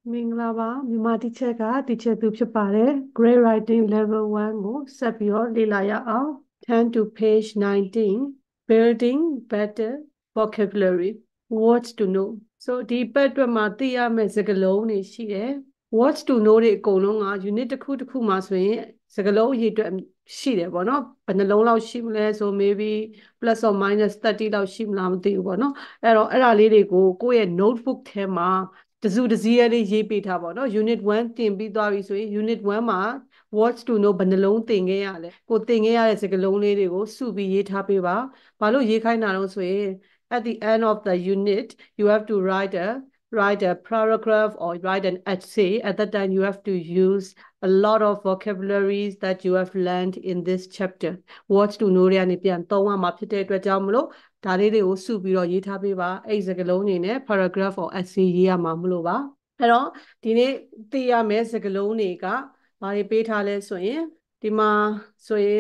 မင်္ဂလာပါမြန်မာ teacher က teacher သူဖြစ်ပါတယ် grade writing level 1ကိုဆက်ပြီးတော့လေ့လာရအောင် turn to page 19 building better vocabulary words to know so ဒီပတ်အတွက်မှာသိရမယ့်စကားလုံးတွေရှိတယ် words to know တွေအကုန်လုံးက unit တစ်ခုတစ်ခုမှာဆိုရင်စကားလုံးအရေးအတွက်ရှိတယ်ပေါ့နော်ဘယ်နှလုံးလောက်ရှိမလဲဆို maybe plus or minus 30လောက်ရှိမလားမသိဘူးပေါ့နော်အဲ့တော့အဲ့ဒါလေးတွေကိုကိုယ့်ရဲ့ notebook ထဲမှာတစုတစည်းလေးရေးပေးထားပါတော့ unit 1တင်ပြီးသွားပြီဆိုရင် unit 1မှာ words to know ဘယ်နှလုံးသင်ခဲ့ရလဲကိုသင်ခဲ့ရတဲ့စကားလုံးလေးတွေကိုစုပြီးရေးထားပေးပါဘာလို့ရေးခိုင်းတာလဲဆိုရင် at the end of the unit you have to write a paragraph or write an essay at that time you have to use a lot of vocabularies that you have learned in this chapter words to know တွေကနေပြန်သုံးရမှာဖြစ်တဲ့အတွက်ကြောင့်မလို့ဒါလေးတွေကိုစုပြီးတော့ရေးထားပေးပါအဲ့ဒီစကားလုံးတွေနဲ့ paragraph or essay ရေးရမှာမလို့ပါအဲ့တော့ဒီနေ့သိရမယ့်စကားလုံးတွေကဘာတွေပေးထားလဲဆိုရင်ဒီမှာဆိုရင်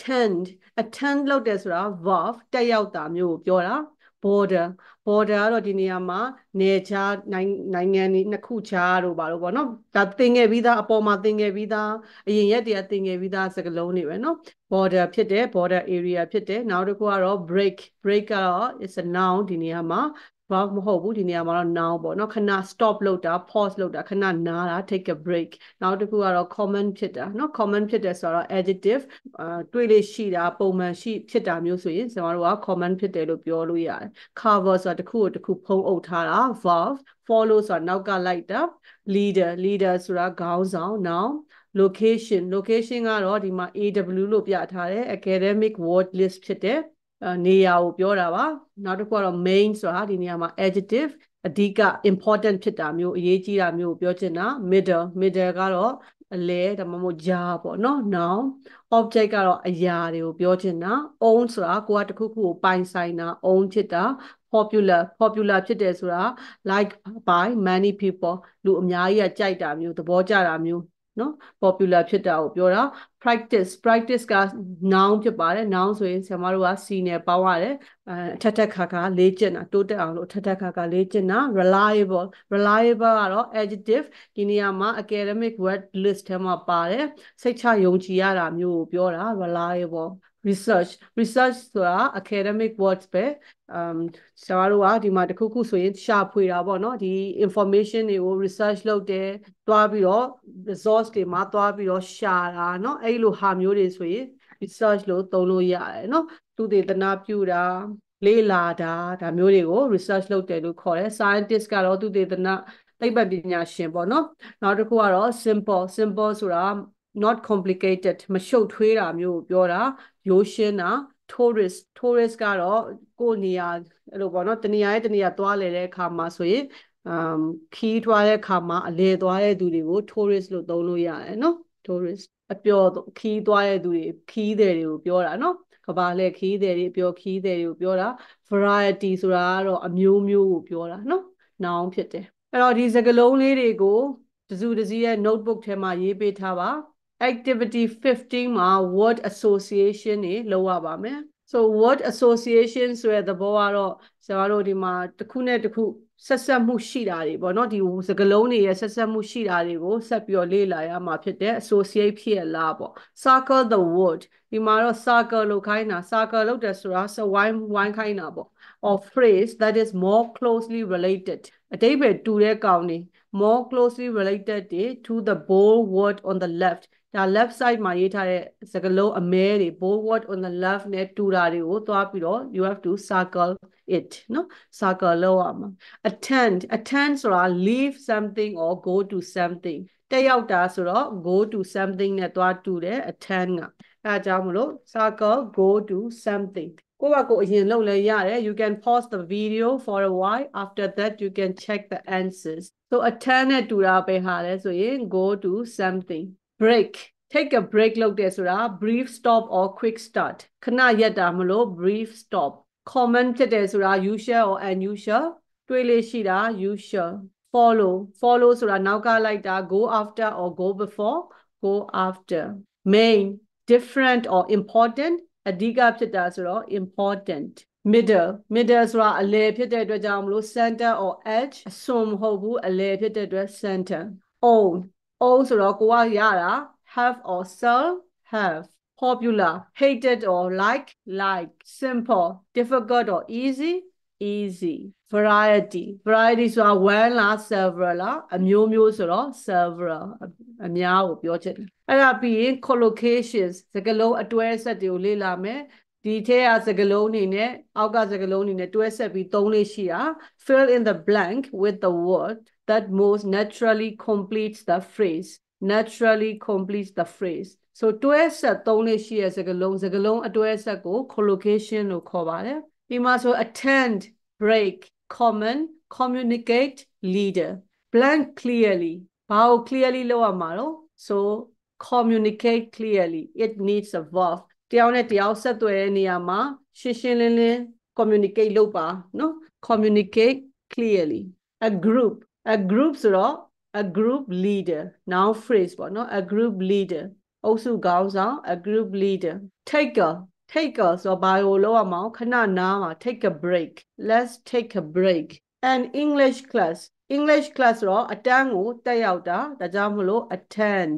attend လုပ်တယ်ဆိုတာ verb တက်ရောက်တာမျိုးကိုပြောတာ border ကတော့ဒီနေရာမှာနယ်ခြားနိုင်ငံတွေနှစ်ခုခြားတို့ပါလို့ပေါ့နော်ဒါသင်ခဲ့ပြီးသားအပေါ်မှာသင်ခဲ့ပြီးသားအရင်ရက်တည်းသင်ခဲ့ပြီးသားစကားလုံးတွေပဲနော် border ဖြစ်တယ် border area ဖြစ်တယ်နောက်တစ်ခုကတော့ break ကတော့ is a noun ဒီနေရာမှာ verb မဟုတ်ဘူးဒီနေရာမှာတော့ noun ပေါ့နော်ခဏ stop လုပ်တာ pause လုပ်တာခဏနားတာ take a break နောက်တစ်ခုကတော့ common ဖြစ်တာနော် common ဖြစ်တယ်ဆိုတော့ adjective တွေ့လေရှိတာပုံမှန်ရှိဖြစ်တာမျိုးဆိုရင်ကျွန်တော်တို့က common ဖြစ်တယ်လို့ပြောလို့ရတယ် cover ဆိုတာတစ်ခုကိုတစ်ခုဖုံးအုပ်ထားတာ verb follow ဆိုတာနောက်ကလိုက်တာ leader ဆိုတာခေါင်းဆောင် noun location ကတော့ဒီမှာ AW လို့ပြထားတယ် academic word list ဖြစ်တယ်နေရာကိုပြောတာပါနောက်တစ်ခုကတော့ main ဆိုတာဒီနေရာမှာ adjective အဓိက important ဖြစ်တာမျိုးအရေးကြီးတာမျိုးကိုပြောချင်တာ middle ကတော့အလဲဒါမှမဟုတ်ကြားပေါ့နော် noun object ကတော့အရာတွေကိုပြောချင်တာ own ဆိုတာကိုကတစ်ခုခုကိုပိုင်ဆိုင်တာ own ဖြစ်တာ popular ဖြစ်တယ်ဆိုတာ like by many people လူအများကြီးကကြိုက်တာမျိုးသဘောကျတာမျိုးနော် popular ဖြစ်တာကိုပြောတာ practice က noun ဖြစ်ပါတယ် noun ဆိုရင်ဆရာမတို့က C နဲ့ပေါင်းရတယ်ထက်ခါခါလေ့ကျင့်တာတိုးတက်အောင်လို့ထက်ခါလေ့ကျင့်တာ reliable ကတော့ adjective ဒီနေရာမှာ academic word list ထဲမှာပါတယ်စိတ်ချယုံကြည်ရတာမျိုးကိုပြောတာ reliable research ဆိုတာ academic words ပဲဆရာတို့ကဒီမှာတခုခုဆိုရင်ရှာဖွေတာပေါ့နော်ဒီ information တွေကို research လုပ်တယ်တွားပြီးတော့ resource တွေမှာတွားပြီးတော့ရှာတာเนาะအဲ့လိုဟာမျိုးတွေဆိုရင် research လို့သုံးလို့ရတယ်เนาะသူတေသနပြုတာလေ့လာတာဒါမျိုးတွေကို research လုပ်တယ်လို့ခေါ်တယ် scientist ကတော့သူတေသနသိပ္ပံပညာရှင်ပေါ့เนาะနောက်တစ်ခုကတော့ simple ဆိုတာ not complicated မရှုပ်ထွေးတာမျိုးကိုပြောတာရိုးရှင်းတာ tourist ကတော့ကိုယ်နေရာအဲ့လိုပေါ့နော်တနေရာရဲ့တနေရာသွားလေတဲ့အခါမှာဆိုရင်ခီးထွားတဲ့အခါမှာအလဲသွားတဲ့သူတွေကို tourist လို့သုံးလို့ရတယ်နော် tourist အပျော်ခီးသွားတဲ့သူတွေခီးသည်တွေကိုပြောတာနော်ကဘာလဲခီးသည်တွေအပျော်ခီးသည်တွေကိုပြောတာ variety ဆိုတာကတော့အမျိုးမျိုးကိုပြောတာနော် noun ဖြစ်တယ်အဲ့တော့ဒီစကားလုံးလေးတွေကိုတစုတစည်းရဲ့ notebook ထဲမှာရေးပေးထားပါ activity 15မှာ word association တွေလုပ်ရပါမယ် so word association ဆိုတဲ့သဘောကတော့ဆရာတို့ဒီမှာတစ်ခုနဲ့တစ်ခုဆက်ဆက်မှုရှိတာတွေပေါ့နော်ဒီစကားလုံးတွေရဲ့ဆက်ဆက်မှုရှိတာတွေကိုဆက်ပြီးတော့လေ့လာရမှာဖြစ်တဲ့ associate ဖြစ်လားပေါ့ circle the word ဒီမှာတော့ circle လို့ခိုင်းတာ circle လုပ်တယ်ဆိုတာစဝိုင်းခိုင်းတာပေါ့ or phrase that is more closely related အဓိပ္ပာယ်တူတဲ့ကောင်တွေ more closely related to the bold word on the left ဒါ left side မှာရေးထားတဲ့စကားလုံးအမဲတွေ bold word on the left နဲ့တူတာတွေကိုသွားပြီးတော့ you have to circle it နော် circle လုပ်ရမှာ attend ဆိုတာ leave something or go to something တက်ရောက်တာဆိုတော့ go to something နဲ့သွားတူတယ် attend ကအဲအကြောင်းမလို့ circle go to something ကိုယ့်ဘာကိုအရင်လုပ်လဲရတယ် you can pause the video for a while after that you can check the answers so attend နဲ့တူတာပဲဟာလဲဆိုရင် go to something break take a break လုပ်တယ်ဆိုတာ brief stop or quick start ခဏရက်တာမလို့ brief stop common ဖြစ်တယ်ဆိုတာ usual or unusual တွေ့လေရှိတာ usual follow ဆိုတာနောက်ကလိုက်တာ go after or go before go after main different or important အဓိကဖြစ်တာဆိုတော့ important middle ဆိုတာအလယ်ဖြစ်တဲ့အတွက်ကြောင့်မလို့ center or edge အစွန်မဟုတ်ဘူးအလယ်ဖြစ်တဲ့အတွက် center own ဆိုတော့ကိုကရတာ have or sell have popular hated or like simple difficult or easy variety ဆိုတာ one လား several လားအမျိုးမျိုးဆိုတော့ several အများကိုပြောချင်တယ်အဲ့ဒါပြီးရင် collocations စကားလုံးအတွဲဆက်တွေကိုလေ့လာမယ်ဒီထဲကစကားလုံးအနေနဲ့အောက်ကစကားလုံးအနေနဲ့တွဲဆက်ပြီးသုံးလေးရှိတာ fill in the blank with the word that most naturally completes the phrase so တွဲဆက်သုံးလေးရှိတဲ့စကားလုံးအတွဲဆက်ကို collocation လို့ခေါ်ပါတယ်ဒီမှာဆို attend break common communicate leader blank clearly ဘာကို clearly လုပ်ရမှာတော့ so communicate clearly it needs a verb တယောက်နဲ့တယောက်ဆက်သွယ်တဲ့နေရာမှာရှင်းရှင်းလင်းလင်း communicate လုပ်ပါနော် communicate clearly a group ဆိုတော့ a group leader noun phrase ပေါ့နော် a group leader အုပ်စုခေါင်းဆောင် a group leader taker ဆိုဘာကိုလုပ်ရမှာခဏနားမှာ take a break let's take a break an English class ဆိုတော့အတန်းကိုတက်ရောက်တာဒါကြောင့်မလို့ attend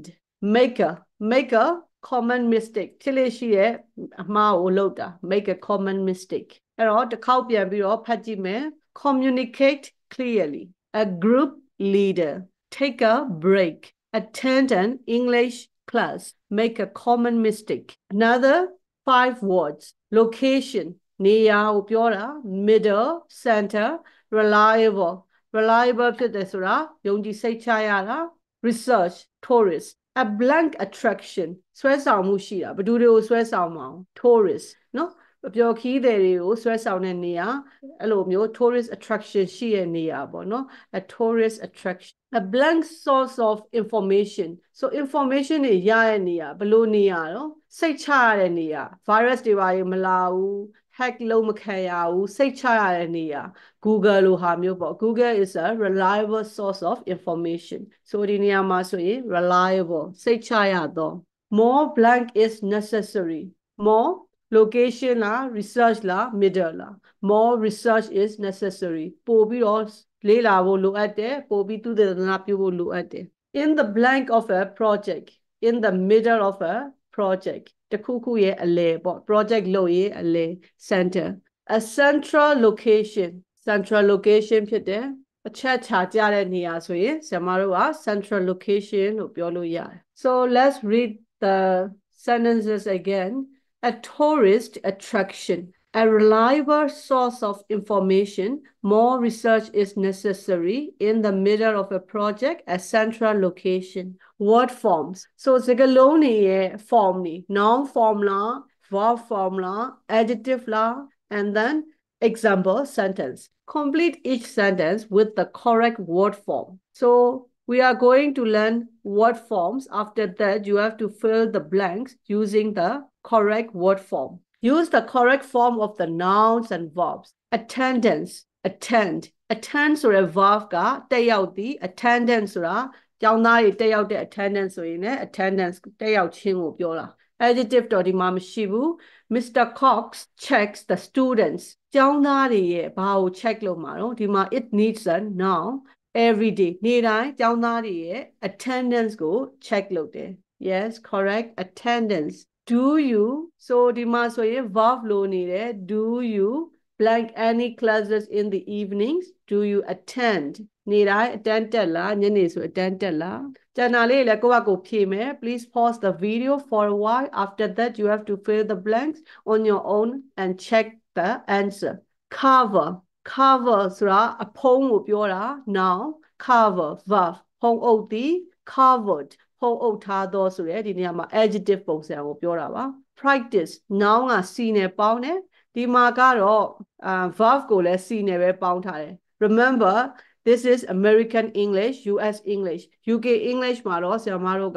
maker common mistake ဖြစ်လေရှိရဲ့အမှားကိုလုပ်တာ make a common mistake အဲ့တော့တစ်ခေါက်ပြန်ပြီးတော့ဖတ်ကြည့်မယ် communicate clearly a group leader take a break attend an English class make a common mistake another 5 words location နေရာကိုပြောတာ middle center reliable ဖြစ်တယ်ဆိုတာယုံကြည်စိတ်ချရတာ research tourist a blank attraction ဆွဲဆောင်မှုရှိတာဘယ်သူတွေကိုဆွဲဆောင်မအောင် tourist နော်ပျော်ခီးသည်တွေကိုဆွဲဆောင်တဲ့နေရာအဲ့လိုမျိုး tourist attraction ရှိတဲ့နေရာပေါ့နော် a tourist attraction a blank source of information so information တွေရတဲ့နေရာဘယ်လိုနေရာတော့စိတ်ချရတဲ့နေရာ virus တွေပါမလာဘူး hack လုံးမခံရဘူးစိတ်ချရတဲ့နေရာ Google လိုဟာမျိုးပေါ့ Google is a reliable source of information so ဒီနေရာမှာဆိုရင် reliable စိတ်ချရတော့ more blank is necessary more location လား research လား middle လား more research is necessary ပို့ပြီးတော့လေ့လာဖို့လိုအပ်တယ်ပို့ပြီးသုတေသနပြုဖို့လိုအပ်တယ် in the blank of a project in the middle of a project တခုခုရဲ့အလယ်ပေါ့ project လုပ်ရေးအလယ် center a central location ဖြစ်တယ်အချက်ချာကြတဲ့နေရာဆိုရင်ဆရာမတို့က central location လို့ပြောလို့ရတယ် so let's read the sentences again a tourist attraction a reliable source of information more research is necessary in the middle of a project a central location word forms so စကားလုံးတွေရဲ့ form တွေ noun form လား verb form လား adjective လား and then example sentence complete each sentence with the correct word form so we are going to learn word forms after that you have to fill the blanks using the correct word form use the correct form of the nouns and verbs attendance attend ဆိုတဲ့ verb ကတက်ရောက်သည် attendance ဆိုတာကျောင်းသားတွေတက်ရောက်တဲ့ attendance ဆိုရင်လည်း attendance တက်ရောက်ခြင်းကိုပြောတာ adjective တော့ဒီမှာမရှိဘူး Mr. Cox checks the students ကျောင်းသားတွေရဲ့ဘာကို check လုပ်မှာတော့ဒီမှာ it needs a noun every day နေ့တိုင်းကျောင်းသားတွေရဲ့ attendance ကို check လုပ်တယ် yes correct attendance do you so ဒီမှာဆိုရင် verb လို့နေတယ် do you blank any classes in the evenings do you attend နေ့တိုင်း attend တက်လားညနေဆို attend တက်လားကျန်တာလေးလည်းကိုယ့်ဘက်ကိုဖြေမယ် please pause the video for a while after that you have to fill the blanks on your own and check the answer cover ဆိုတာအဖုံးကိုပြောတာ noun cover verb ဖုံးအုပ်သည် covered ဖုံးအုပ်ထားသောဆိုရဲဒီနေရာမှာ adjective ပုံစံကိုပြောတာပါ practice noun က C နဲ့ပေါင်းတယ်ဒီမှာကတော့ verb ကိုလည်း C နဲ့ပဲပေါင်းထားတယ် remember this is American English US English UK English မှာတော့ဆရာမတို့က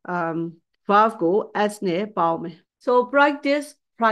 verb ကို S နဲ့ပေါင်းမယ် so practice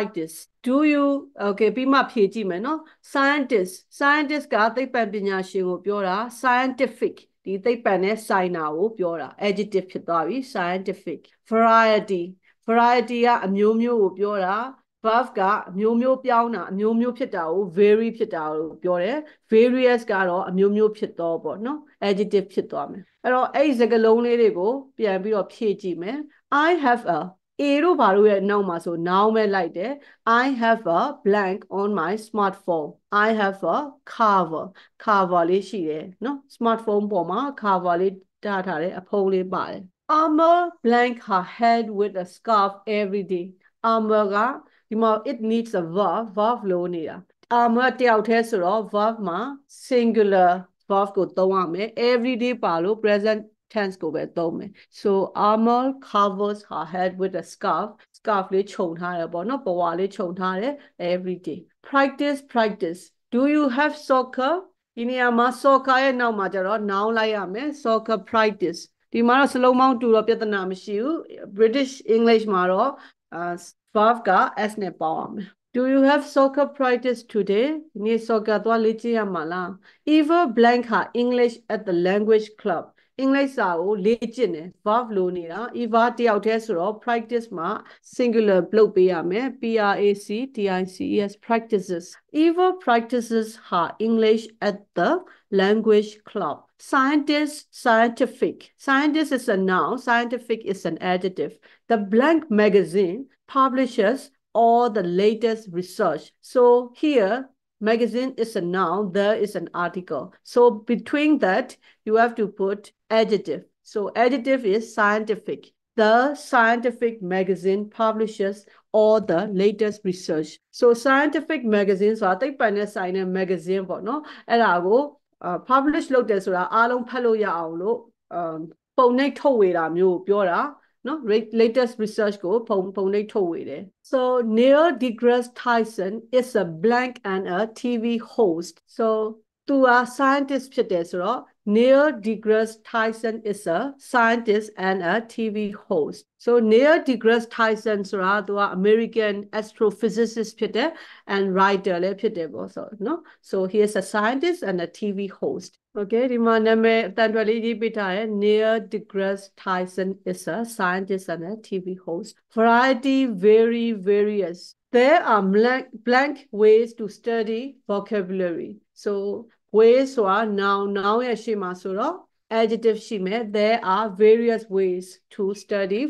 do you okay ပြီးမှဖြေကြည့်မယ်နော် scientist ကသိပ္ပံပညာရှင်ကိုပြောတာ scientific ဒီသိပ္ပံနဲ့ဆိုင်တာကိုပြောတာ adjective ဖြစ်သွားပြီ scientific variety ကအမျိုးမျိုးကိုပြောတာ verb ကအမျိုးမျိုးပြောင်းတာအမျိုးမျိုးဖြစ်တာကို vary ဖြစ်တာကိုပြောတယ် various ကတော့အမျိုးမျိုးဖြစ်တော့ပေါ့နော် adjective ဖြစ်သွားမယ်အဲ့တော့အဲ့ဒီစကားလုံးလေးတွေကိုပြန်ပြီးတော့ဖြည့်ကြည့်မယ် I have a A တို့ဘာလို့ရဲ့နောက်မှာဆို noun ပဲလိုက်တယ် I have a blank on my smartphone I have a cover လေးရှိတယ်နော် smartphone ပေါ်မှာ cover လေးထားထားတယ်အဖုံးလေးပါတယ် Amar blank her head with a scarf every day Amar ကဒီမှာ it needs a verb လို့နေတာ Amar တယောက်တည်းဆိုတော့ verb မှာ singular verb ကိုသုံးရမယ် every day ပါလို့ present tense ကိုပဲသုံးမယ် so Amar covers her head with a scarf လေးခြုံထားတယ်ပေါ့နော်ပဝါလေးခြုံထားတယ် every day practice do you have soccer ဒီနေရာမှာ soccer ရဲ့နောက်မှာကျတော့ noun လိုက်ရမယ် soccer practice ဒီမှာတော့စလုံးပေါင်းတူတော့ပြဿနာမရှိဘူး British English မှာတော့ verb က s နဲ့ပေါင်းရမယ် Do you have soccer practice today? ဒီနေ့ soccer သွားလေ့ကျင့်ရမှာလား Eva blank her English at the language club English စာကိုလေ့ကျင့်တယ် verb လို့နေတာ Eva တယောက်တည်းဆိုတော့ practice မှာ singular လုပ်ပေးရမယ် practices practices Eva practices her English at the language club scientific is a noun scientific is an adjective the blank magazine publishes all the latest research so here magazine is a noun there is an article so between that you have to put adjective so adjective is scientific the scientific magazine publishes all the latest research so scientific magazine ဆိုတာသိပ္ပံနဲ့ဆိုင်တဲ့ magazine ပေါ့နော်အဲ့ဒါကိုpublish လုပ်တယ်ဆိုတာအားလုံးဖတ်လို့ရအောင်လို့ပုံနှိပ်ထုတ်ဝေတာမျိုးကိုပြောတာနော် latest research ကိုပုံနှိပ်ထုတ်ဝေတယ် so Neil deGrasse Tyson is a blank and a TV host so သူက scientist ဖြစ်တယ်ဆိုတော့ Neil deGrasse Tyson is a scientist and a TV host so Neil deGrasse Tyson ဆိုတာသူက American astrophysicist ဖြစ်တယ် and writer လည်းဖြစ်တယ်ပေါ့ဆိုနော် so he is a scientist and a TV host okay ဒီမှာနာမည်အတန်တွက်လေးရေးပေးထားတယ် Neil deGrasse Tyson is a scientist and a TV host variety very various there are blank ways to study vocabulary so ways ဆိုတာ noun ရဲ့ရှေ့မှာဆိုတော့ adjective ရှိမယ် there are various ways to study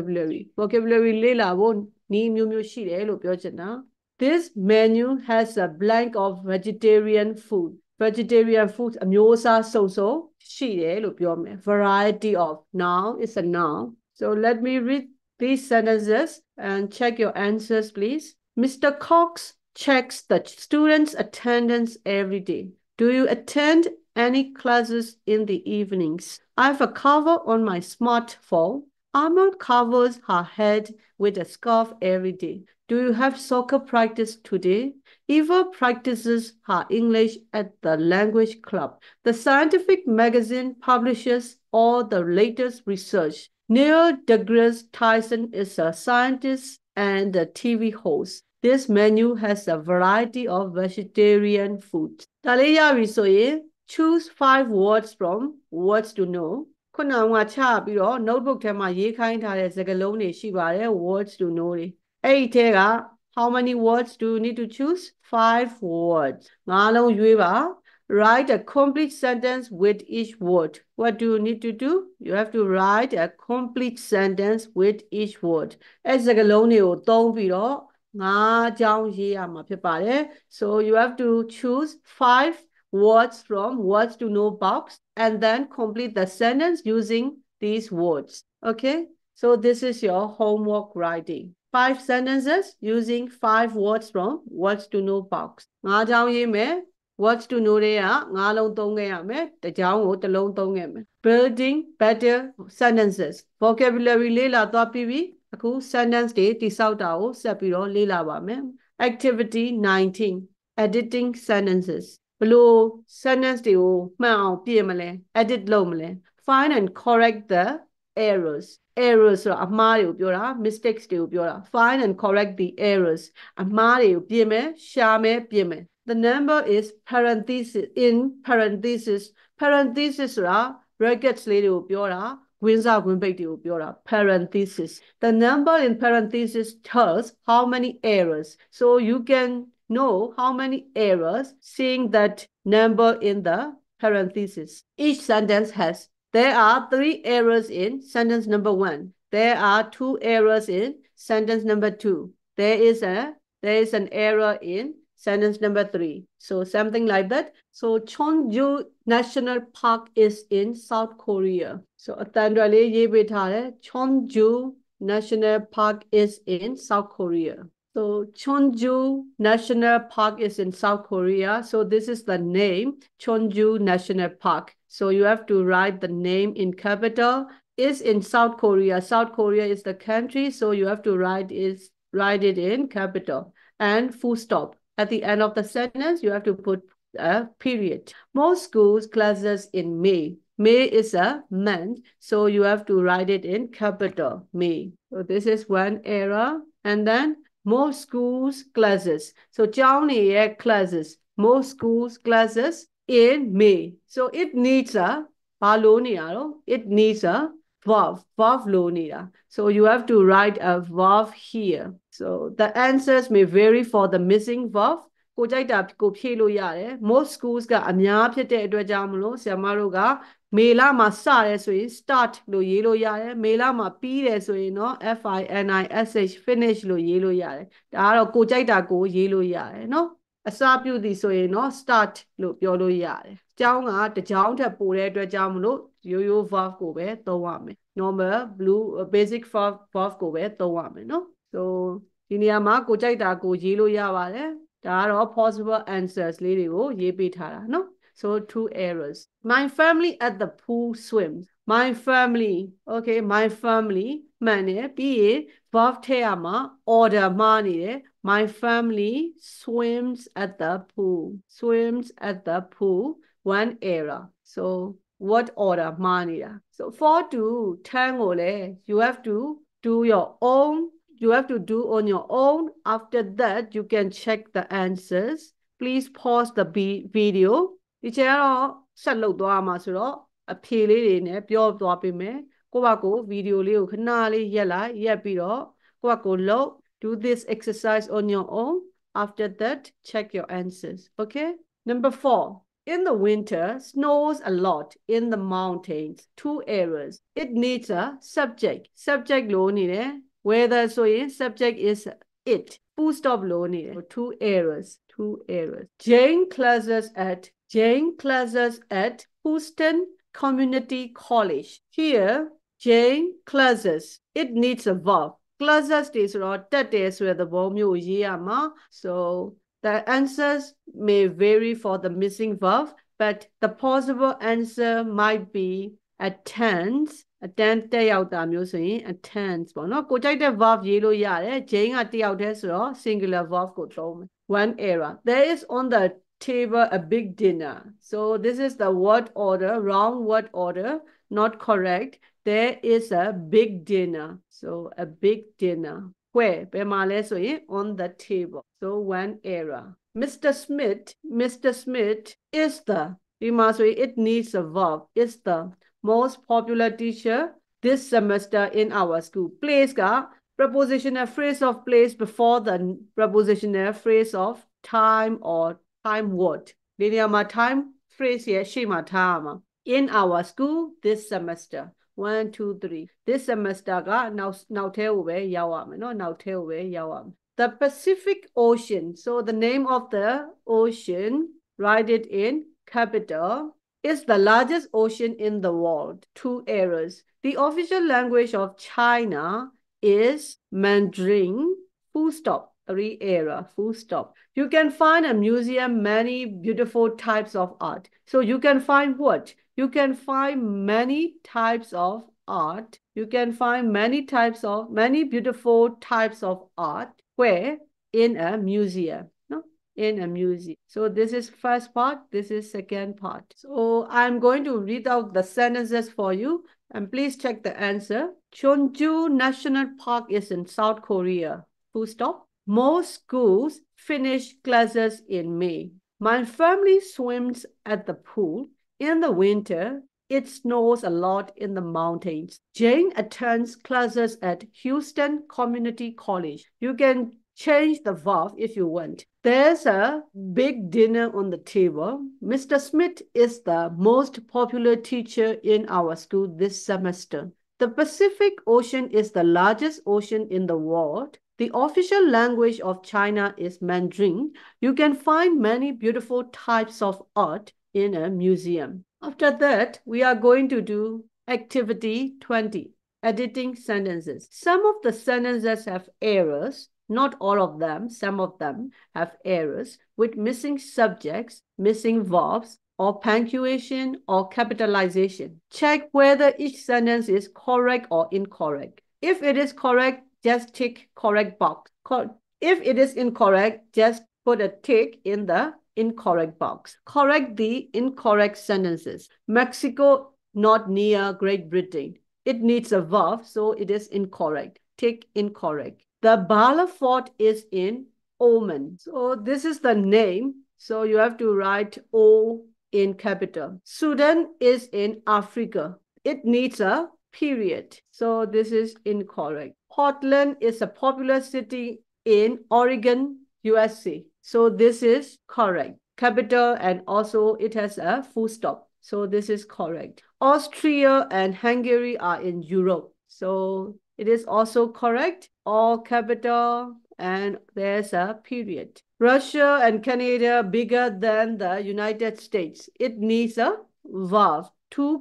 vocabulary လေ့လာဖို့နည်းမျိုးမျိုးရှိတယ်လို့ပြောချင်တာ this menu has a blank of vegetarian food အမျိုးအစားစုံစုံရှိတယ်လို့ပြောမယ် variety of noun is a noun so let me read these sentences and check your answers please Mr. Cox checks the students' attendance every day Do you attend any classes in the evenings? I have a cover on my smartphone. Amar covers her head with a scarf every day. Do you have soccer practice today? Eva practices her English at the language club. The scientific magazine publishes all the latest research. Neil deGrasse Tyson is a scientist and a TV host. This menu has a variety of vegetarian foods. ဒါလေးရပြီဆိုရင် choose 5 words from words to know ခုနကချပြီးတော့ notebook ထဲမှာရေးခိုင်းထားတဲ့စကားလုံးတွေရှိပါတယ် words to know တွေအဲ့ဒီထဲက how many words do you need to choose 5 words 5လုံးရွေးပါ write a complete sentence with each word what do you need to do you have to write a complete sentence with each word အဲ့စကားလုံးတွေကိုသုံးပြီးတော့5ကြောင်းရေးရမှာဖြစ်ပါတယ် so you have to choose 5 words from words to know box and then complete the sentence using these words okay so this is your homework writing 5 sentences using 5 words from words to know box 5ကြောင်းရေးမယ် words to know တွေက5လုံးသုံးခဲ့ရမယ်တစ်ကြောင်းကိုတစ်လုံးသုံးခဲ့မယ် building better sentences vocabulary လေ့လာသွားပြီးပြီအခု sentence တွေတိဆောက်တာကိုဆက်ပြီးတော့လေ့လာပါမယ် activity 19 editing sentences ဘလို့ sentence တွေကိုမှန်အောင်ပြင်မလဲ edit လုပ်မလဲ find and correct the errors ဆိုတာအမှားတွေကိုပြောတာ mistakes တွေကိုပြောတာ find and correct the errors အမှားတွေကိုပြင်မယ်ရှာမယ်ပြင်မယ် the number is parenthesis ဆိုတာ brackets လေးတွေကိုပြောတာ Gwinza Gwinbei parenthesis. The number in parenthesis tells how many errors. So you can know how many errors seeing that number in the parenthesis. Each sentence has. There are 3 errors in sentence number 1. There are 2 errors in sentence number 2. There is an error in sentence number 3. So something like that. So Cheonju National Park is in South Korea. So Atandwale ye bethare Cheonju National Park is in South Korea. So Cheonju National Park is in South Korea. So this is the name, Cheonju National Park. So you have to write the name in capital. Is in South Korea. South Korea is the country, so you have to write it in capital. And full stop. At the end of the sentence, you have to put a period. Most schools classes in May. May is a month, so you have to write it in capital, May. So this is one error. And then most schools classes. So Jiaoni classes. Most schools classes in May. So it needs a it needs a verb lo nida. So you have to write a verb here. So the answers may vary for the missing verb. Most schools ကအများဖြစ်တဲ့အတွက်ကြောင့်မလို့ဆရာမတို့ကမေလမှာစရဲဆိုရင် start လို့ရေးလို့ရတယ်မေလမှာပြီးတယ်ဆိုရင်တော့ finish finish လို့ရေးလို့ရတယ်ဒါကတော့ကိုကြိုက်တာကိုရေးလို့ရတယ်เนาะအစပြုသည်ဆိုရင်တော့ start လို့ပြောလို့ရတယ်ကျောင်းကတကြောင်းထက်ပိုတဲ့အတွက်ကြောင့်မလို့ရိုးရိုး verb ကိုပဲသုံးရမယ် normal blue basic verb ကိုပဲသုံးရမယ်เนาะ so ဒီနေရာမှာကိုကြိုက်တာကိုရေးလို့ရပါတယ်ဒါကတော့ possible answers လေးတွေကိုရေးပေးထားတာเนาะ so 2 errors my family at the pool swims my family okay my family မှန်တယ်ပြီးရင် verb ထည့်ရမှာ order မှားနေတယ် my family swims at the pool one error so what order မှားနေတာ so for to tango လေ you have to do your own You have to do on your own. After that, you can check the answers. Please pause the video. ဒီချက်ကတော့ဆက်လုပ်သွားမှာဆိုတော့အဖြေလေးတွေနဲ့ပြောသွားပေးမယ်ကိုယ့်ဘာကိုဗီဒီယိုလေးကိုခဏလေးရက်လိုက်ရက်ပြီးတော့ကိုယ့်ဘာကိုလုပ် do this exercise on your own. After that, check your answers. Okay? Number 4. In the winter, snows a lot in the mountains. 2 errors. It needs a subject. Subject လို့နေတယ်Whether so in subject is it. Full stop low need. 2 errors. Jane classes at Houston Community College. Here, Jane classes. It needs a verb. Classes is that is where the verb So the answers may vary for the missing verb, but the possible answer might be attends. attend တက်ရောက်တာမျိုးဆိုရင် attends ပေါ့နော်ကိုကြိုက်တဲ့ verb ရေးလို့ရတယ် Jane ကတက်ရောက်တဲ့ဆိုတော့ singular verb ကိုသုံးမယ် one error there is on the table a big dinner so this is the word order wrong word order not correct there is a big dinner so a big dinner where ဘယ်မှာလဲဆိုရင် on the table so one error Mr. Smith is the ဒီမှာဆိုရင် it needs a verb is the most popular teacher this semester in our school. Place ka prepositional phrase of place before the prepositional phrase of time or time word. Linear time phrase ye shima time. In our school this semester. 1, 2, 3. This semester ka now tell we yawam. No, now tell we yawam. The Pacific Ocean. So the name of the ocean, write it in capital. Is the largest ocean in the world. 2 errors. The official language of China is Mandarin. Full stop. 3 error. Full stop. You can find a museum many beautiful types of art. So you can find what? You can find many types of art. You can find many beautiful types of art. Where? In a museum. In a museum. So this is first part, this is second part. So I'm going to read out the sentences for you and please check the answer. Cheonju National Park is in South Korea. Full stop. Most schools finish classes in May. My family swims at the pool. In the winter, It snows a lot in the mountains. Jane attends classes at Houston Community College. You can change the verb if you want. There's a big dinner on the table. Mr. Smith is the most popular teacher in our school this semester. The Pacific Ocean is the largest ocean in the world. The official language of China is Mandarin. You can find many beautiful types of art in a museum. After that, we are going to do activity 20, editing sentences. Some of the sentences have errors. Not all of them, some of them have errors with missing subjects, missing verbs, or punctuation or capitalization. Check whether each sentence is correct or incorrect. If it is correct, just tick correct box. If it is incorrect, just put a tick in the incorrect box. Correct the incorrect sentences. Mexico not near Great Britain. It needs a verb, so it is incorrect. Tick incorrect. The Bala Fort is in Oman. So this is the name. So you have to write O in capital. Sudan is in Africa. It needs a period. So this is incorrect. Portland is a popular city in Oregon, USA. So this is correct. Capital, and also it has a full stop. So this is correct. Austria and Hungary are in Europe. So it is also correct. All capital, and there's a period. Russia and Canada bigger than the United States. It needs a verb. Two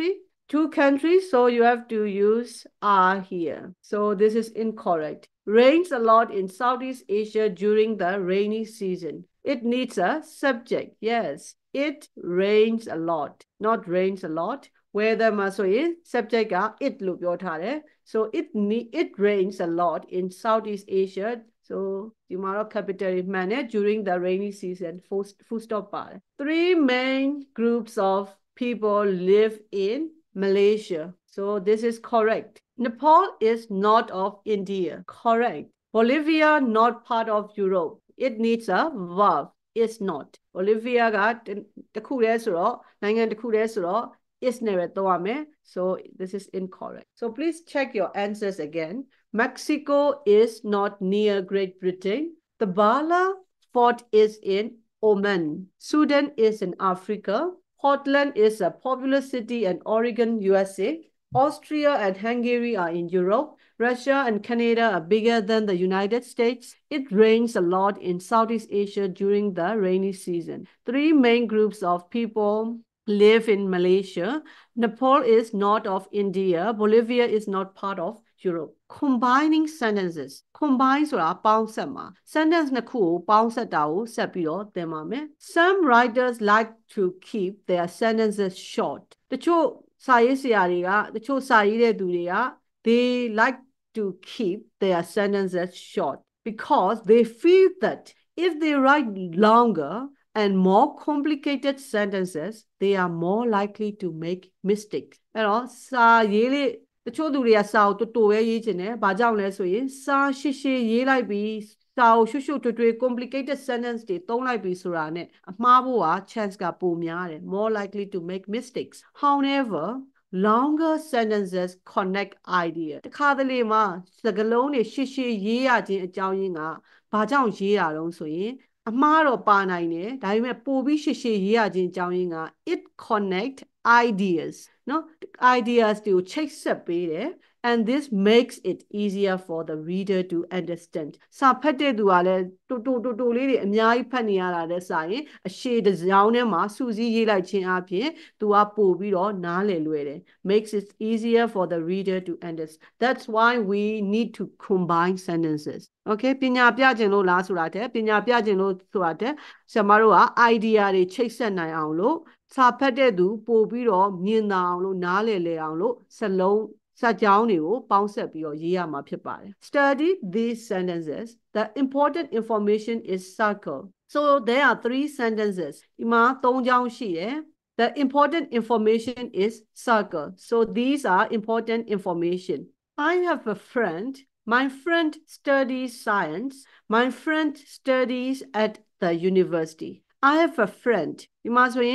countries, so you have to use are here. So this is incorrect. Rains a lot in Southeast Asia during the rainy season. It needs a subject. Yes, it rains a lot. Not rains a lot. Weather မှာဆိုရင် subject က it လို့ပြောထားတယ်. So it rains a lot in Southeast Asia. So ဒီမှာတော့ capital မှန်တယ် during the rainy season. Full stop ပါတယ်. 3 main groups of people live in Malaysia. So this is correct. Nepal is not of India. Correct. Bolivia not part of Europe. It needs a verb. Is not. Bolivia ကတခုတည်းဆိုတော့နိုင်ငံတခုတည်းဆိုတော့ is never toame. So this is incorrect. So please check your answers again. Mexico is not near Great Britain. The Bala Fort is in Oman. Sudan is in Africa. Portland is a popular city in Oregon, USA. Austria and Hungary are in Europe. Russia and Canada are bigger than the United States. It rains a lot in Southeast Asia during the rainy season. 3 main groups of people live in Malaysia. Nepal is not of India. Bolivia is not part of Europe. Combining sentences. Combine ဆိုတာပေါင်းဆက်မှာ sentence နှစ်ခုကိုပေါင်းဆက်တာကိုဆက်ပြီးတော့သင်ပါမယ်. Some writers like to keep their sentences short. တချို့စာရေးဆရာတွေကတချို့စာရေးတဲ့သူတွေက they like to keep their sentences short because they feel that if they write longer and more complicated sentences, they are more likely to make mistakes. အဲ့တော့စာရေးလေတချို့သူတွေကစာကိုတူပဲရေးချင်တယ်။ဘာကြောင့်လဲဆိုရင်စာရှည်ရှည်ရေးလိုက်ပြီးစာကိုရှုပ်ရှုပ်ထွေးထွေး complicated sentence တွေသုံးလိုက်ပြီးဆိုတာနဲ့အမှားဖို့က chance ကပိုများတယ်။ more likely to make mistakes. However, longer sentences connect idea. တခါတလေမှာစကားလုံးတွေရှည်ရှည်ရေးရခြင်းအကြောင်းရင်းကဘာကြောင့်ရေးတာတုံးဆိုရင်အမှားတော့ပါနိုင်တယ်ဒါပေမဲ့ပိုပြီးရှည်ရှည်ရေးရခြင်းအကြောင်းရင်းက it connect ideas နော် ideas တွေကိုချိတ်ဆက်ပေးတယ် and this makes it easier for the reader to understand စာဖတ်တဲ့သူကလည်းတိုလေးတွေအများကြီးဖတ်နေရတာတဲ့စာရင်အရှည်တစ်စောင်းထဲမှာစုစည်းရေးလိုက်ခြင်းအပြင်သူကပို့ပြီးတော့နားလည်လွယ်တယ် makes it easier for the reader to understand. That's why we need to combine sentences. Okay ပညာပြခြင်းလို့လားဆိုတာတဲ့ပညာပြခြင်းလို့ဆိုတာတဲ့ဆရာမတို့က idea တွေချိတ်ဆက်နိုင်အောင်လို့စာဖတ်တဲ့သူပို့ပြီးတော့မြင်သာအောင်လို့နားလည်လေအောင်လို့စလုံးစာကြောင်းတွေကိုပေါင်းဆက်ပြီးတော့ရေးရမှာဖြစ်ပါတယ် Study these sentences. The important information is circled. So there are 3 sentences. ဒီမှာ3ကြောင်းရှိတယ် The important information is circled. So these are important information. I have a friend. My friend studies science. My friend studies at the university. I have a friend. ဒီမှာဆိုရင်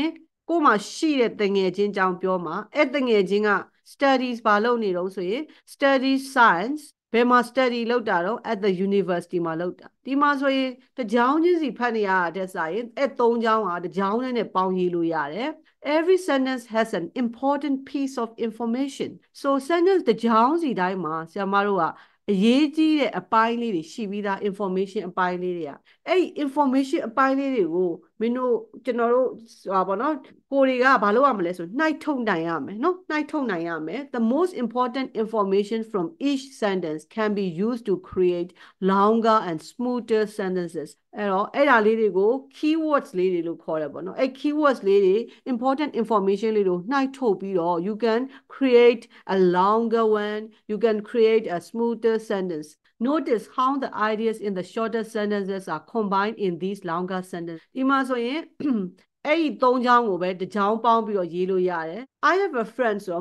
ကိုမှရှိတဲ့တငယ်ချင်းကြောင့်ပြောမှာအဲ့တငယ်ချင်းက studies ဘာလုပ်နေတော့ဆိုရင် study science ဘယ်မှာ study လုပ်တာတော့ at the university မှာလုပ်တာဒီမှာဆိုရင်တစ်ကြောင်းချင်းစီဖတ်နေရတဲ့စာရင်အဲ့၃ကြောင်းဟာတစ်ကြောင်းနဲ့ပေါင်းရေးလို့ရတယ် every sentence has an important piece of information so sentence တစ်ကြောင်းစီတိုင်းမှာဆရာမတို့ကအရေးကြီးတဲ့အပိုင်းလေးတွေရှိပြီးသား information အပိုင်းလေးတွေကအဲ့ information အပိုင်းလေးတွေကိုမင်းတို့ကျွန်တော်တို့ဟာပေါ့နော်ကိုတွေကဘာလုပ်ရမလဲဆိုနှိုက်ထုတ်နိုင်ရမယ်နော်နှိုက်ထုတ်နိုင်ရမယ် the most important information from each sentence can be used to create longer and smoother sentences အဲ့တော့အဲ့ဒါလေးတွေကို keywords လေးတွေလို့ခေါ်တယ်ပေါ့နော်အဲ့ keywords လေးတွေ important information လေးတွေကိုနှိုက်ထုတ်ပြီးတော့ you can create a longer one you can create a smoother sentence notice how the ideas in the shorter sentences are combined in these longer sentences ဒီမှာဆိုရင်အဲ့ဒီ၃ချောင်းကိုပဲတစ်ချောင်းပေါင်းပြီးတော့ရေးလို့ရတယ် I have a friend so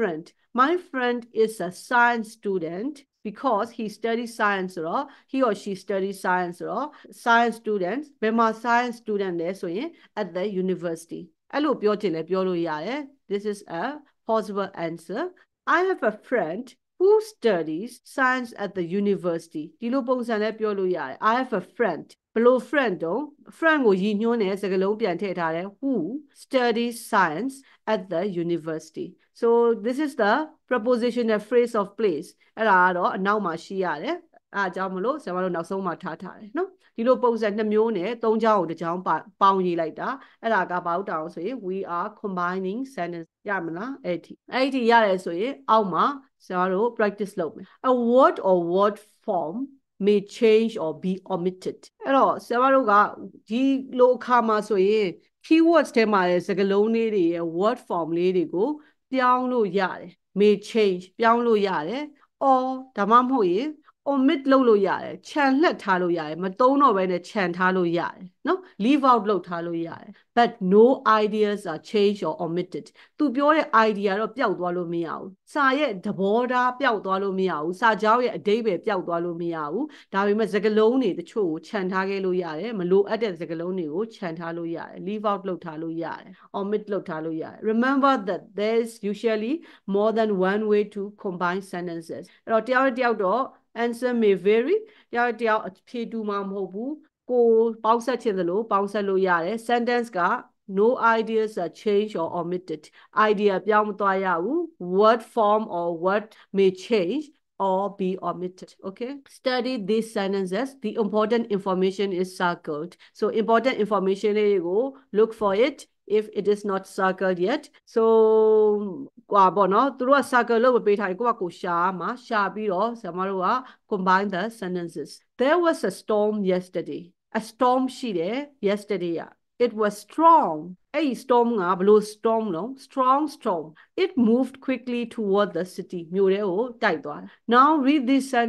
my friend is a science student because he studies science ဆိုတော့ he or she studies science ဆိုတော့ science students ဘယ်မှာ science student လဲဆိုရင် at the university အဲ့လိုပြောချင်လဲပြောလို့ရတယ် this is a possible answer I have a friend who studies science at the university ဒီလိုပုံစံနဲ့ပြောလို့ရတယ် I have a friend ဘယ်လို friend တော့ friend ကိုရည်ညွှန်းတဲ့စကားလုံးပြန်ထည့်ထားတယ် who studies science at the university so this is the prepositional phrase of place အဲ့ဒါကတော့အနောက်မှာရှိရတယ်အားကြောင့်မလို့ဆရာမတို့နောက်ဆုံးမှာထားထားတယ်နော်ဒီလိုပုံစံ2မျိုးနဲ့3ချောင်းကိုတစ်ချောင်းပေါင်းရေးလိုက်တာအဲ့ဒါကဘာလို့တောင်းဆိုရင် we are combining sentence ရမလားအဲ့ဒီရတယ်ဆိုရင်အောက်မှာဆရာတို့ practice လုပ်မယ် a word or word form may change or be omitted အဲ့တော့ဆရာတို့ကဒီလိုအခါမှာဆိုရင် keywords ထဲမှာတဲ့စကားလုံးလေးတွေရဲ့ word form လေးတွေကိုပြောင်းလို့ရတယ် may change ပြောင်းလို့ရတယ် or ဒါမှမဟုတ်ရင်omit လုပ်လို့ရတယ်ခြံလှက်ထားလို့ရတယ်မသုံးတော့ဘဲနဲ့ခြံထားလို့ရတယ်နော် leave out လုပ်ထားလို့ရတယ် but no ideas are changed or omitted သူပြောတဲ့ idea တော့ပျောက်သွားလို့မရဘူးစာရဲ့သဘောထားပျောက်သွားလို့မရဘူးစာကြောင်းရဲ့အဓိပ္ပာယ်ပျောက်သွားလို့မရဘူးဒါပေမဲ့စကားလုံးတွေတချို့ကိုခြံထားခဲ့လို့ရတယ်မလိုအပ်တဲ့စကားလုံးတွေကိုခြံထားလို့ရတယ် leave out လုပ်ထားလို့ရတယ် omit လုပ်ထားလို့ရတယ် remember that there's usually more than one way to combine sentences အဲ့တော့တယောက်တော့answer may vary တယောက်အဖြေတူမှာမဟုတ်ဘူးကိုပေါင်းဆက်ချင်သလိုပေါင်းဆက်လို့ရတယ် sentence က no ideas are changed or omitted idea ပြောင်းမသွားရဘူး word form or word may change or be omitted okay study these sentences the important information is circled so important information တွေကို look for it if it is not circled yet so ကွာပေါ့နော်သူတို့က circle လုပ်မပေးထားရင်ကိုကရှာမှာရှာပြီးတော့ဆရာမတို့က combine the sentences there was a storm yesterday a storm ရှိတယ် yesterday it was strong အဲ့ storm ကဘလို့ storm လုံး strong storm it moved quickly toward the city မြို့ထဲကိုတိုက်သွားတယ် now read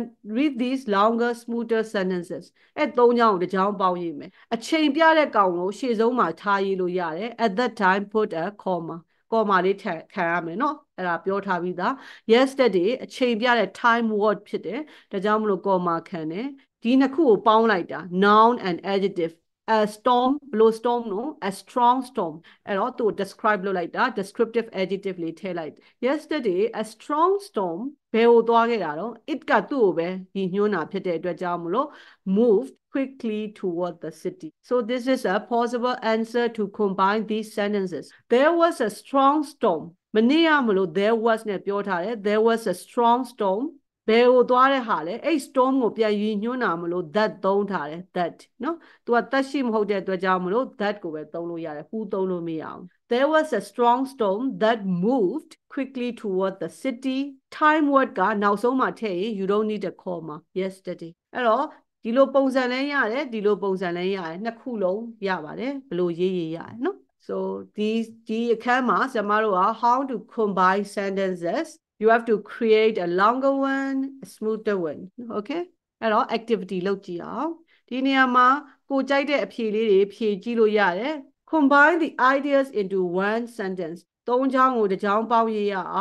these longer smoother sentences အဲ့၃ချောင်းကိုတစ်ချောင်းပေါင်းရေးမယ်အချိန်ပြတဲ့ကောင်ကိုရှေ့ဆုံးမှာထားရေးလို့ရတယ် at that time put a comma လေးခံရမယ်နော်အဲ့ဒါပြောထားပြီးသား yesterday အချိန်ပြတဲ့ time word ဖြစ်တယ်ဒါကြောင့်မလို့ comma ခံတယ်ဒီနှစ်ခုကိုပေါင်းလိုက်တာ noun and adjective a storm ဘလို့ storm နော် a strong storm အဲ့တော့သူ describe လုပ်လိုက်တာ descriptive adjective လေးထည့်လိုက် yesterday a strong storm ဘယ်ကိုသွားခဲ့တာတော့ it ကသူ့ကိုပဲဒီညွှန်းတာဖြစ်တဲ့အတွက်ကြောင့်မလို့ moved quickly toward the city so this is a possible answer to combine these sentences there was a strong storm မနေ့ကမလို့ there was နဲ့ပြောထားတယ် there was a strong stormဘယ်ကိုသွားတဲ့ဟာလဲအဲ့ storm ကိုပြန်ရည်ညွှန်းတာမလို့ that သုံးထားတယ် that နော်သူက that ရှိမဟုတ်တဲ့အတွက်ကြောင့်မလို့ that ကိုပဲသုံးလို့ရတယ် who သုံးလို့မရအောင် there was a strong storm that moved quickly toward the city time word ကနောက်ဆုံးမှာထည့်ရင် you don't need a comma yesterday အဲ့တော့ဒီလိုပုံစံလဲရတယ်ဒီလိုပုံစံလဲရတယ်နှစ်ခုလုံးရပါတယ်ဘယ်လိုရေးရတယ်နော် so ဒီအခန်းမှာဆရာမတို့က how to combine sentences you have to create a longer one a smoother one okay အဲ့တော့ activity လုပ်ကြည့်အောင်ဒီနေရာမှာကိုကြိုက်တဲ့အဖြေလေးတွေဖြေကြည့်လို့ရတယ် combine the ideas into one sentence ၃ချောင်းကိုတစ်ချောင်းပေါင်းရေးရအောင်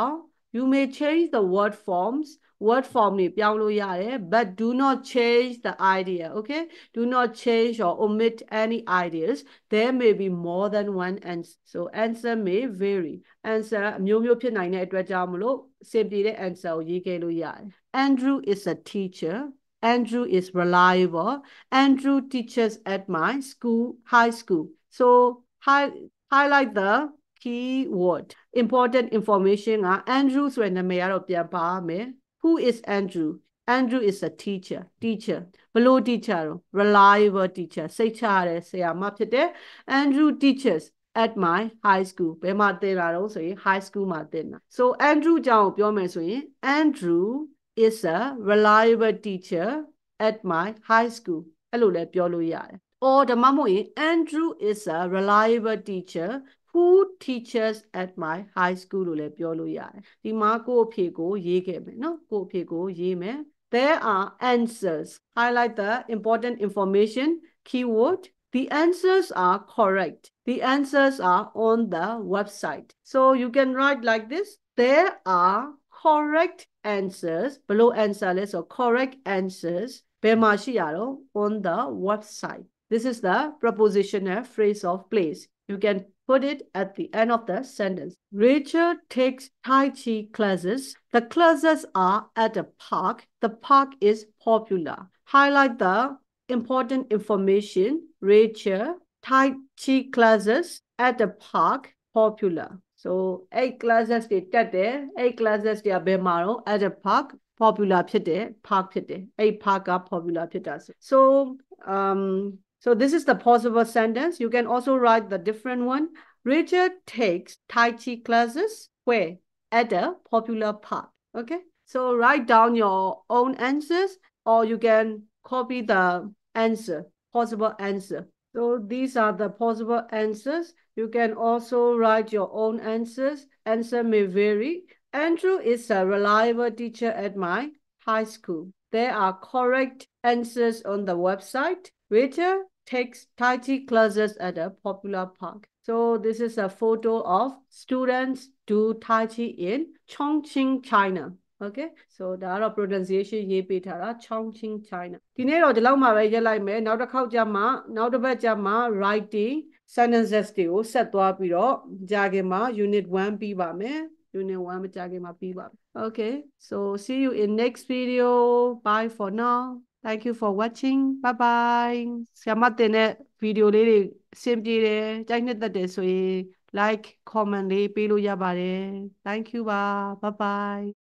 You may change the word forms. Word form တွေပြောင်းလို့ရတယ် but do not change the idea. Okay, do not change or omit any ideas. There may be more than one answer, so answer may vary. Answer အမျိုးမျိုးဖြစ်နိုင်တဲ့အတွက်ကြောင့်မလို့စင်ပြေတဲ့ answer ကိုရေးခဲ့လို့ရတယ် Andrew is a teacher. Andrew is reliable. Andrew teaches at my school, high school. So highlight the keyword. Important information က Andrew ဆိုတဲ့နာမည်ကတော့ပြန်ပါမယ် Who is Andrew? Andrew is a teacher. Teacher. ဘလို့ teacher တော့ reliable teacher. စိတ်ချရတဲ့ဆရာမဖြစ်တဲ့ Andrew teaches at my high school. ဘယ်မှာသင်လာတော့ဆိုရင် high school မှာသင်တာ So Andrew အကြောင်းကိုပြောမယ်ဆိုရင် Andrew is a reliable teacher at my high school. အဲ့လိုလည်းပြောလို့ရတယ် Or ဒါမှမဟုတ်ရင် Andrew is a reliable teacher who teaches at my high school လို့လည်းပြောလို့ရတယ်ဒီမှာကိုအဖြေကိုရေးခဲ့မယ်နော်ကိုအဖြေကိုရေးမယ် There are answers. Highlight the important information keyword. The answers are correct. The answers are on the website. So you can write like this. There are correct answers. Below answer list or correct answers. On the website. This is the prepositional phrase of place. You can put it at the end of the sentence. Rachel takes Tai Chi classes. The classes are at a park. The park is popular. Highlight the important information. Rachel Tai Chi classes at a park popular. So 8 classes တွေတက်တယ်8 classes တွေကဘယ်မှာတော့ at a park popular ဖြစ်တယ် park ဖြစ်တယ်8 park က popular ဖြစ်တာဆို So this is the possible sentence. You can also write the different one. Richard takes Tai Chi classes where? At a popular park. Okay. So write down your own answers or you can copy the answer, possible answer. So these are the possible answers. You can also write your own answers. Answer may vary. Andrew is a reliable teacher at my high school. There are correct answers on the website. Rachel takes Tai Chi classes at a popular park. So this is a photo of students do Tai Chi in Chongqing, China. Okay, so ဒါကတော့ pronunciation ရေးပေးထားတာ Chongqing, China. ဒီနေ့တော့ဒီလောက်မှပဲရက်လိုက်မယ်နောက်တစ်ခေါက်ကျမှနောက်တစ်ပတ်ကျမှ writing sentences တွေကိုဆက်သွားပြီးတော့ကြာခင်မှာ unit 1 ပြီးပါမယ် unit 1 မကြာခင်မှာပြီးပါမယ် Okay, so see you in next video. Bye for now. Thank you for watching. Bye bye. ဆရာမတင်တဲ့ video လေးတွေအဆင်ပြေတယ်ကြိုက်နှစ်သက်တယ်ဆိုရင် like comment လေးပေးလို့ရပါတယ် Thank you ပါ Bye bye.